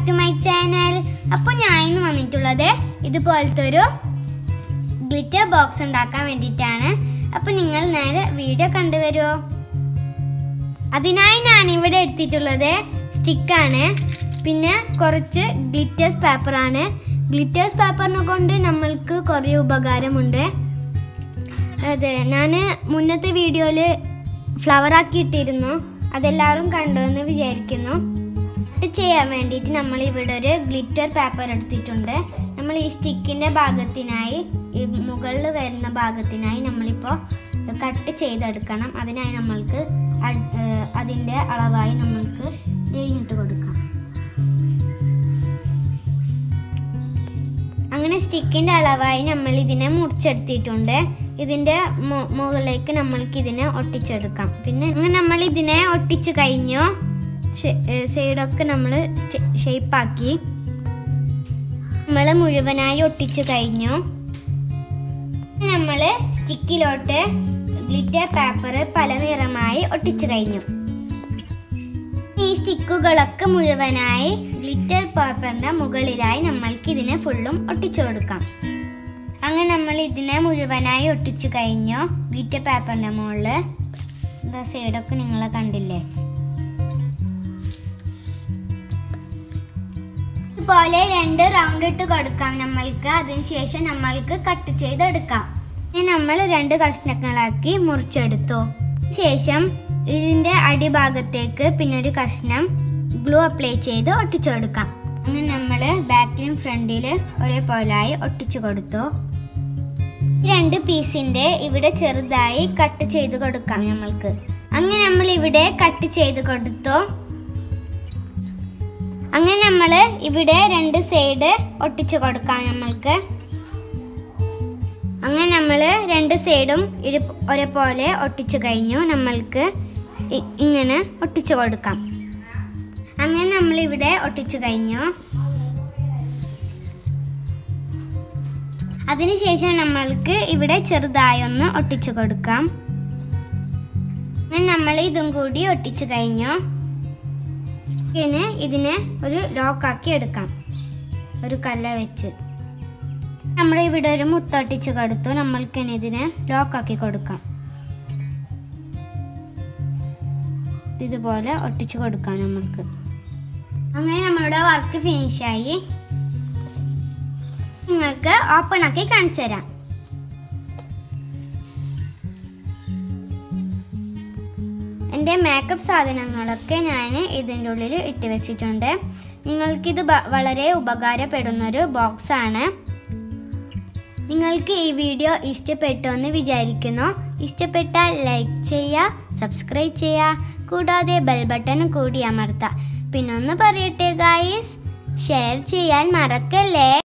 Back to my channel. അപ്പോൾ ഞാൻ ഇന്ന് വന്നിട്ടുള്ളത് ഇതുപോലത്തെ ഒരു ഗ്ലിറ്റർ ബോക്സ് ഉണ്ടാക്കാൻ വേണ്ടിയിട്ടാണ്. അപ്പോൾ നിങ്ങൾ നേരെ വീഡിയോ കണ്ടുവരുമോ? അതിനായി ഞാൻ ഇവിടെ എടുത്തിട്ടുള്ളത് സ്റ്റിക്കാണ്, പിന്നെ കുറച്ച് ഗ്ലിറ്റേഴ്സ് പേപ്പറാണ്. ഗ്ലിറ്റേഴ്സ് പേപ്പറിനെ കൊണ്ട് നമ്മൾക്ക് കുറേ ഉപകാരമുണ്ട്. അതെ, ഞാൻ മുന്നത്തെ വീഡിയോയിൽ ഫ്ലവർ ആക്കി ഇട്ടിരുന്നു, അതെല്ലാവരും കണ്ടുവെന്ന് വിചാരിക്കുന്നു. കട്ട് ചെയ്യാൻ വേണ്ടിയിട്ട് നമ്മൾ ഇവിടെ ഒരു ഗ്ലിറ്റർ പേപ്പർ എടുത്തിട്ടുണ്ട്. നമ്മൾ ഈ സ്റ്റിക്കിൻ്റെ ഭാഗത്തിനായി, ഈ മുകളിൽ വരുന്ന ഭാഗത്തിനായി നമ്മളിപ്പോൾ കട്ട് ചെയ്തെടുക്കണം. അതിനായി നമ്മൾക്ക് അതിൻ്റെ അളവായി നമ്മൾക്ക് എഴുതിയിട്ട് കൊടുക്കാം. അങ്ങനെ സ്റ്റിക്കിൻ്റെ അളവായി നമ്മൾ ഇതിനെ മുറിച്ചെടുത്തിട്ടുണ്ട്. ഇതിൻ്റെ മുകളിലേക്ക് നമ്മൾക്ക് ഇതിനെ ഒട്ടിച്ചെടുക്കാം. പിന്നെ അങ്ങനെ നമ്മൾ ഇതിനെ ഒട്ടിച്ച് കഴിഞ്ഞു. സൈഡൊക്കെ നമ്മൾ ഷേപ്പാക്കി നമ്മൾ മുഴുവനായി ഒട്ടിച്ച് കഴിഞ്ഞു. നമ്മൾ സ്റ്റിക്കിലോട്ട് ഗ്ലിറ്റർ പേപ്പർ പല നിറമായി ഒട്ടിച്ചു കഴിഞ്ഞു. ഈ സ്റ്റിക്കുകളൊക്കെ മുഴുവനായി ഗ്ലിറ്റർ പേപ്പറിൻ്റെ മുകളിലായി നമ്മൾക്ക് ഇതിനെ ഫുള്ളും ഒട്ടിച്ചു കൊടുക്കാം. അങ്ങനെ നമ്മൾ ഇതിനെ മുഴുവനായി ഒട്ടിച്ചു കഴിഞ്ഞു. ഗ്ലിറ്റർ പേപ്പറിൻ്റെ മുകളിൽ സൈഡൊക്കെ നിങ്ങൾ കണ്ടില്ലേ? ഇതുപോലെ 2 റൗണ്ട് ഇട്ട് കൊടുക്കാം നമ്മൾക്ക്. അതിനുശേഷം നമ്മൾക്ക് കട്ട് ചെയ്തെടുക്കാം. നമ്മൾ 2 കഷ്ണങ്ങളാക്കി മുറിച്ചെടുത്തു. ശേഷം ഇതിൻ്റെ അടിഭാഗത്തേക്ക് പിന്നെ ഒരു കഷ്ണം ഗ്ലൂ അപ്ലൈ ചെയ്ത് ഒട്ടിച്ചു കൊടുക്കാം. അങ്ങനെ നമ്മൾ ബാക്കിലും ഫ്രണ്ടിലും ഒരേപോലായി ഒട്ടിച്ചു കൊടുത്തു. 2 പീസിൻ്റെ ഇവിടെ ചെറുതായി കട്ട് ചെയ്ത് കൊടുക്കാം നമ്മൾക്ക്. അങ്ങനെ നമ്മൾ ഇവിടെ കട്ട് ചെയ്ത് കൊടുത്തു. അങ്ങനെ നമ്മൾ ഇവിടെ 2 സൈഡ് ഒട്ടിച്ചു കൊടുക്കാം നമ്മൾക്ക്. അങ്ങനെ നമ്മൾ 2 സൈഡും ഒരേപോലെ ഒട്ടിച്ചു കഴിഞ്ഞു. നമ്മൾക്ക് ഇങ്ങനെ ഒട്ടിച്ചു കൊടുക്കാം. അങ്ങനെ നമ്മൾ ഇവിടെ ഒട്ടിച്ചു കഴിഞ്ഞു. അതിനുശേഷം നമ്മൾക്ക് ഇവിടെ ചെറുതായി ഒന്ന് ഒട്ടിച്ചു കൊടുക്കാം. അങ്ങനെ നമ്മൾ ഇതും കൂടി ഒട്ടിച്ചു കഴിഞ്ഞു. ഇനി ഇതിനെ ഒരു ലോക്കാക്കി എടുക്കാം, ഒരു കല്ല് വെച്ച്. നമ്മൾ ഇവിടെ ഒരു മുത്തൊട്ടിച്ച് കൊടുത്തു. നമ്മൾക്ക് ഇനി ഇതിനെ ലോക്കാക്കി കൊടുക്കാം. ഇതുപോലെ ഒട്ടിച്ച് കൊടുക്കാം നമ്മൾക്ക്. അങ്ങനെ നമ്മളുടെ വർക്ക് ഫിനിഷായി. നിങ്ങൾക്ക് ഓപ്പൺ ആക്കി കാണിച്ചു തരാം. എൻ്റെ മേക്കപ്പ് സാധനങ്ങളൊക്കെ ഞാൻ ഇതിൻ്റെ ഉള്ളിൽ ഇട്ട് വെച്ചിട്ടുണ്ട്. നിങ്ങൾക്കിത് വളരെ ഉപകാരപ്പെടുന്നൊരു ബോക്സാണ്. നിങ്ങൾക്ക് ഈ വീഡിയോ ഇഷ്ടപ്പെട്ടു എന്ന് വിചാരിക്കുന്നു. ഇഷ്ടപ്പെട്ടാൽ ലൈക്ക് ചെയ്യുക, സബ്സ്ക്രൈബ് ചെയ്യുക, കൂടാതെ ബെൽ ബട്ടൺ കൂടി അമർത്തുക. പിന്നെ ഒന്ന് പറയട്ടെ ഗായ്സ്, ഷെയർ ചെയ്യാൻ മറക്കല്ലേ.